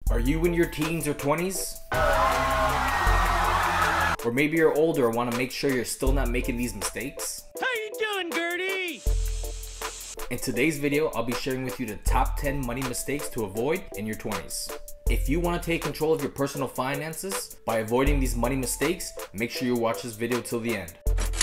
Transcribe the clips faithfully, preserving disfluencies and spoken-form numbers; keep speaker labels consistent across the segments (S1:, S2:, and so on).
S1: Are you in your teens or twenties? Or maybe you're older and want to make sure you're still not making these mistakes?
S2: How you doing, Gertie?
S1: In today's video, I'll be sharing with you the top ten money mistakes to avoid in your twenties. If you want to take control of your personal finances by avoiding these money mistakes, make sure you watch this video till the end.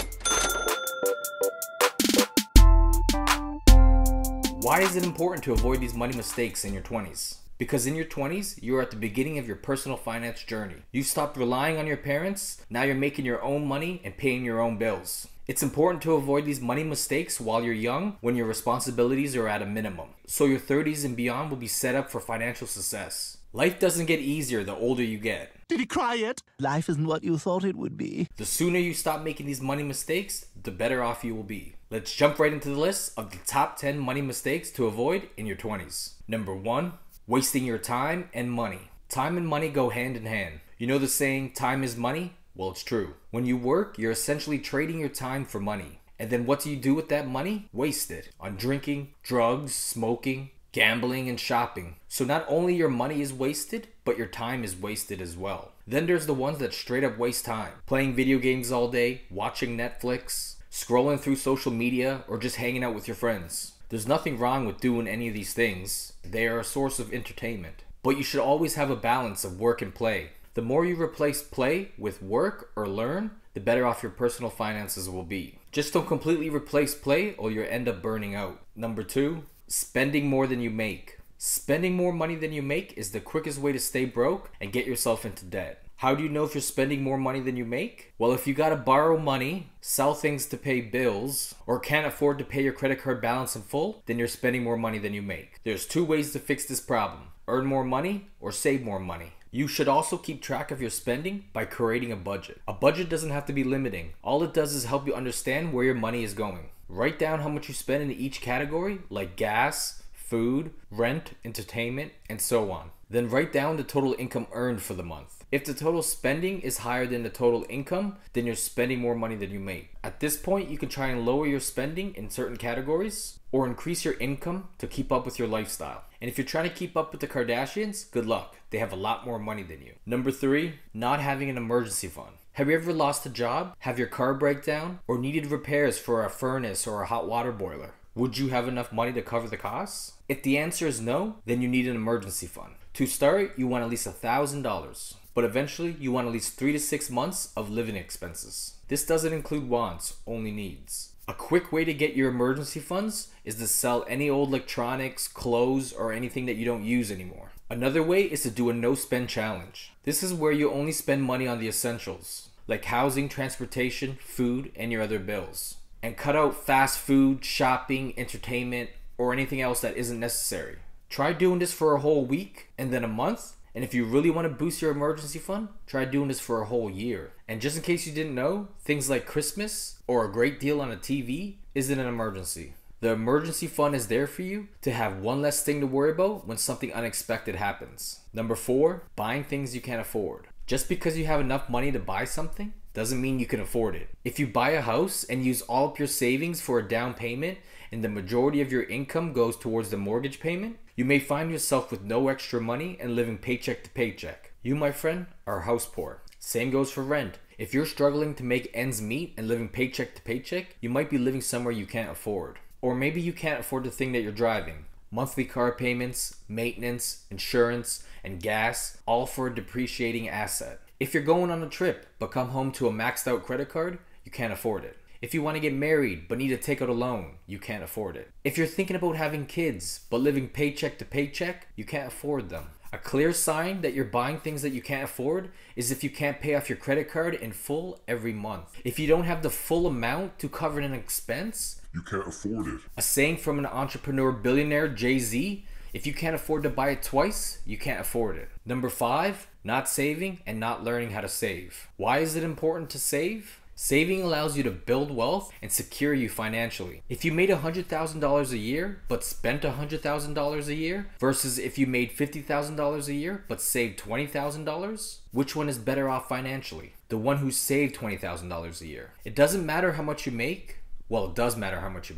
S1: Why is it important to avoid these money mistakes in your twenties? Because in your twenties, you're at the beginning of your personal finance journey. You stopped relying on your parents, now you're making your own money and paying your own bills. It's important to avoid these money mistakes while you're young, when your responsibilities are at a minimum, so your thirties and beyond will be set up for financial success. Life doesn't get easier the older you get.
S3: Did he cry yet? Life isn't what you thought it would be.
S1: The sooner you stop making these money mistakes, the better off you will be. Let's jump right into the list of the top ten money mistakes to avoid in your twenties. Number one, wasting your time and money. Time and money go hand in hand. You know the saying, time is money? Well, it's true. When you work, you're essentially trading your time for money. And then what do you do with that money? Waste it on drinking, drugs, smoking, gambling, and shopping. So not only your money is wasted, but your time is wasted as well. Then there's the ones that straight up waste time. Playing video games all day, watching Netflix, scrolling through social media, or just hanging out with your friends. There's nothing wrong with doing any of these things. They are a source of entertainment. But you should always have a balance of work and play. The more you replace play with work or learn, the better off your personal finances will be. Just don't completely replace play or you'll end up burning out. Number two, spending more than you make. Spending more money than you make is the quickest way to stay broke and get yourself into debt. How do you know if you're spending more money than you make? Well, if you gotta borrow money, sell things to pay bills, or can't afford to pay your credit card balance in full, then you're spending more money than you make. There's two ways to fix this problem: earn more money or save more money. You should also keep track of your spending by creating a budget. A budget doesn't have to be limiting. All it does is help you understand where your money is going. Write down how much you spend in each category, like gas, food, rent, entertainment, and so on. Then write down the total income earned for the month. If the total spending is higher than the total income, then you're spending more money than you make. At this point, you can try and lower your spending in certain categories or increase your income to keep up with your lifestyle. And if you're trying to keep up with the Kardashians, good luck. They have a lot more money than you. Number three, not having an emergency fund. Have you ever lost a job, have your car break down, or needed repairs for a furnace or a hot water boiler? Would you have enough money to cover the costs? If the answer is no, then you need an emergency fund. To start, you want at least one thousand dollars. But eventually, you want at least three to six months of living expenses. This doesn't include wants, only needs. A quick way to get your emergency funds is to sell any old electronics, clothes, or anything that you don't use anymore. Another way is to do a no-spend challenge. This is where you only spend money on the essentials, like housing, transportation, food, and your other bills. And cut out fast food, shopping, entertainment, or anything else that isn't necessary. Try doing this for a whole week, and then a month. And if you really want to boost your emergency fund, try doing this for a whole year. And just in case you didn't know, things like Christmas or a great deal on a T V isn't an emergency. The emergency fund is there for you to have one less thing to worry about when something unexpected happens. Number four, buying things you can't afford. Just because you have enough money to buy something doesn't mean you can afford it. If you buy a house and use all of your savings for a down payment and the majority of your income goes towards the mortgage payment, you may find yourself with no extra money and living paycheck to paycheck. You, my friend, are house poor. Same goes for rent. If you're struggling to make ends meet and living paycheck to paycheck, you might be living somewhere you can't afford. Or maybe you can't afford the thing that you're driving. Monthly car payments, maintenance, insurance, and gas, all for a depreciating asset. If you're going on a trip but come home to a maxed out credit card, you can't afford it. If you want to get married but need to take out a loan, you can't afford it. If you're thinking about having kids but living paycheck to paycheck, you can't afford them. A clear sign that you're buying things that you can't afford is if you can't pay off your credit card in full every month. If you don't have the full amount to cover an expense,
S4: you can't afford it.
S1: A saying from an entrepreneur billionaire, Jay-Z, if you can't afford to buy it twice, you can't afford it. Number five, not saving and not learning how to save. Why is it important to save? Saving allows you to build wealth and secure you financially. If you made one hundred thousand dollars a year but spent one hundred thousand dollars a year versus if you made fifty thousand dollars a year but saved twenty thousand dollars, which one is better off financially? The one who saved twenty thousand dollars a year. It doesn't matter how much you make. Well, it does matter how much you make,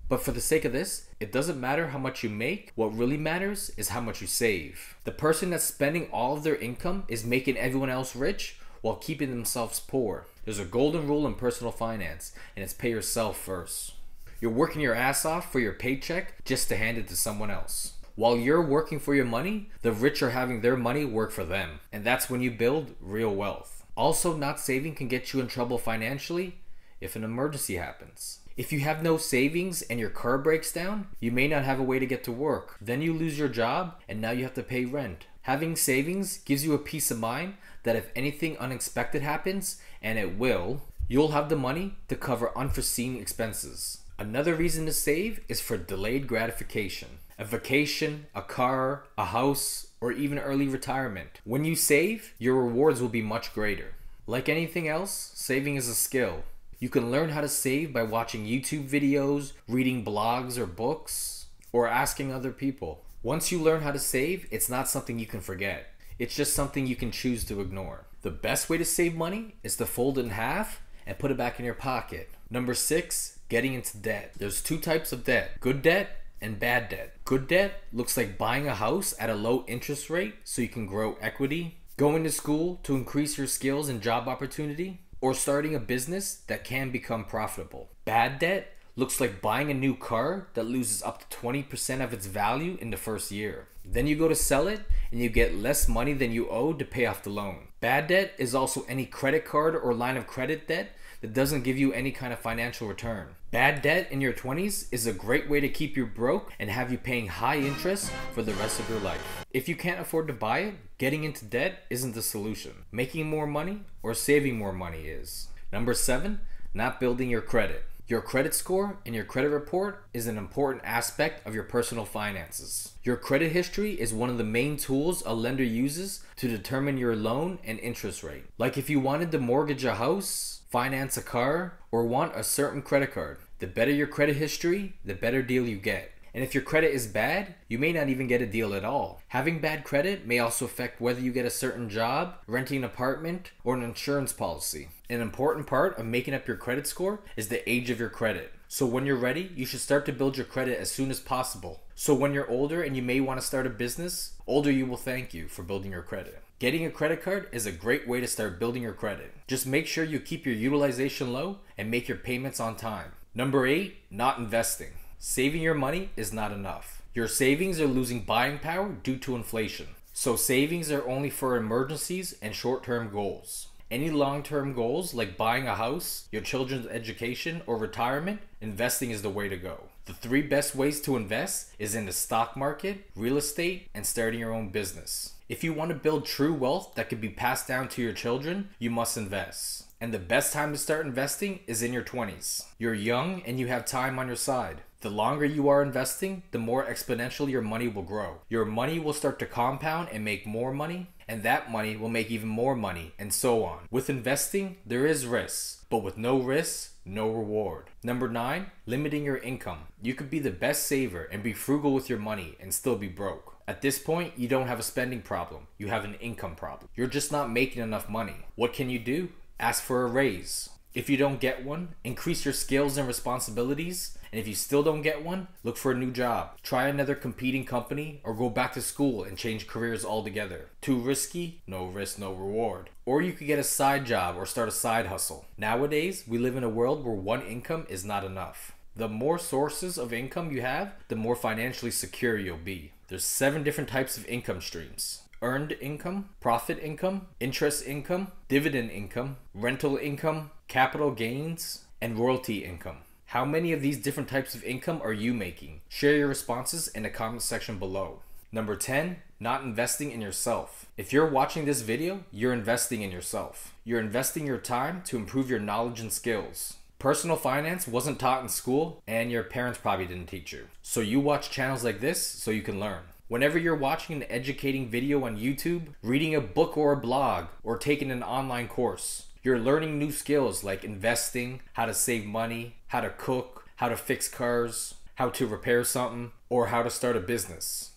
S1: But for the sake of this, it doesn't matter how much you make. What really matters is how much you save. The person that's spending all of their income is making everyone else rich while keeping themselves poor. There's a golden rule in personal finance, and it's pay yourself first. You're working your ass off for your paycheck just to hand it to someone else. While you're working for your money, the rich are having their money work for them. And that's when you build real wealth. Also, not saving can get you in trouble financially if an emergency happens. If you have no savings and your car breaks down, you may not have a way to get to work. Then you lose your job and now you have to pay rent. Having savings gives you a peace of mind that if anything unexpected happens, and it will, you'll have the money to cover unforeseen expenses. Another reason to save is for delayed gratification. A vacation, a car, a house, or even early retirement. When you save, your rewards will be much greater. Like anything else, saving is a skill. You can learn how to save by watching YouTube videos, reading blogs or books, or asking other people. Once you learn how to save, it's not something you can forget. It's just something you can choose to ignore. The best way to save money is to fold it in half and put it back in your pocket. Number six, getting into debt. There's two types of debt, good debt and bad debt. Good debt looks like buying a house at a low interest rate so you can grow equity, going to school to increase your skills and job opportunity, or starting a business that can become profitable. Bad debt looks like buying a new car that loses up to twenty percent of its value in the first year. Then you go to sell it and you get less money than you owe to pay off the loan. Bad debt is also any credit card or line of credit debt that doesn't give you any kind of financial return. Bad debt in your twenties is a great way to keep you broke and have you paying high interest for the rest of your life. If you can't afford to buy it, getting into debt isn't the solution. Making more money or saving more money is. Number seven, not building your credit. Your credit score and your credit report is an important aspect of your personal finances. Your credit history is one of the main tools a lender uses to determine your loan and interest rate. Like if you wanted to mortgage a house, finance a car, or want a certain credit card, the better your credit history, the better deal you get. And if your credit is bad, you may not even get a deal at all. Having bad credit may also affect whether you get a certain job, renting an apartment, or an insurance policy. An important part of making up your credit score is the age of your credit. So when you're ready, you should start to build your credit as soon as possible. So when you're older and you may want to start a business, older you will thank you for building your credit. Getting a credit card is a great way to start building your credit. Just make sure you keep your utilization low and make your payments on time. Number eight, not investing. Saving your money is not enough. Your savings are losing buying power due to inflation. So savings are only for emergencies and short-term goals. Any long-term goals like buying a house, your children's education, or retirement, investing is the way to go. The three best ways to invest is in the stock market, real estate, and starting your own business. If you want to build true wealth that can be passed down to your children, you must invest. And the best time to start investing is in your twenties. You're young and you have time on your side. The longer you are investing, the more exponentially your money will grow. Your money will start to compound and make more money, and that money will make even more money, and so on. With investing, there is risk, but with no risk, no reward. Number nine, limiting your income. You could be the best saver and be frugal with your money and still be broke. At this point, you don't have a spending problem. You have an income problem. You're just not making enough money. What can you do? Ask for a raise. If you don't get one, increase your skills and responsibilities. And if you still don't get one, look for a new job. Try another competing company or go back to school and change careers altogether. Too risky? No risk, no reward. Or you could get a side job or start a side hustle. Nowadays, we live in a world where one income is not enough. The more sources of income you have, the more financially secure you'll be. There's seven different types of income streams. Earned income, profit income, interest income, dividend income, rental income, capital gains, and royalty income. How many of these different types of income are you making? Share your responses in the comment section below. Number ten, not investing in yourself. If you're watching this video, you're investing in yourself. You're investing your time to improve your knowledge and skills. Personal finance wasn't taught in school, and your parents probably didn't teach you. So you watch channels like this so you can learn. Whenever you're watching an educating video on YouTube, reading a book or a blog, or taking an online course, you're learning new skills like investing, how to save money, how to cook, how to fix cars, how to repair something, or how to start a business.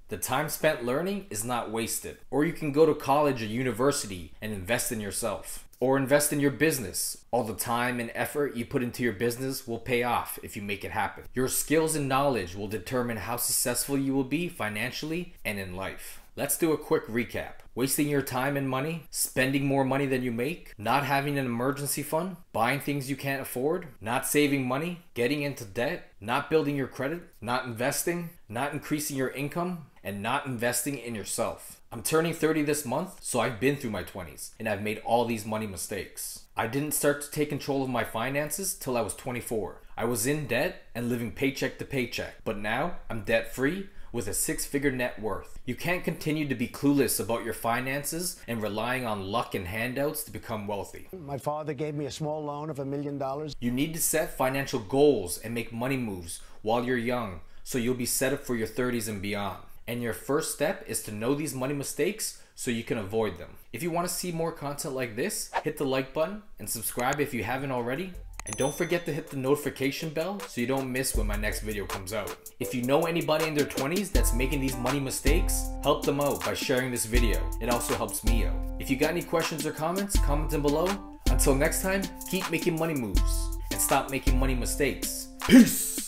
S1: The time spent learning is not wasted. Or you can go to college or university and invest in yourself. Or invest in your business. All the time and effort you put into your business will pay off if you make it happen. Your skills and knowledge will determine how successful you will be financially and in life. Let's do a quick recap. Wasting your time and money, spending more money than you make, not having an emergency fund, buying things you can't afford, not saving money, getting into debt, not building your credit, not investing, not increasing your income, and not investing in yourself. I'm turning thirty this month, so I've been through my twenties, and I've made all these money mistakes. I didn't start to take control of my finances till I was twenty-four. I was in debt and living paycheck to paycheck, but now I'm debt-free with a six-figure net worth. You can't continue to be clueless about your finances and relying on luck and handouts to become wealthy.
S4: My father gave me a small loan of a million dollars.
S1: You need to set financial goals and make money moves while you're young, so you'll be set up for your thirties and beyond. And your first step is to know these money mistakes so you can avoid them. If you want to see more content like this, hit the like button and subscribe if you haven't already. And don't forget to hit the notification bell so you don't miss when my next video comes out. If you know anybody in their twenties that's making these money mistakes, help them out by sharing this video. It also helps me out. If you got any questions or comments, comment them below. Until next time, keep making money moves and stop making money mistakes. Peace!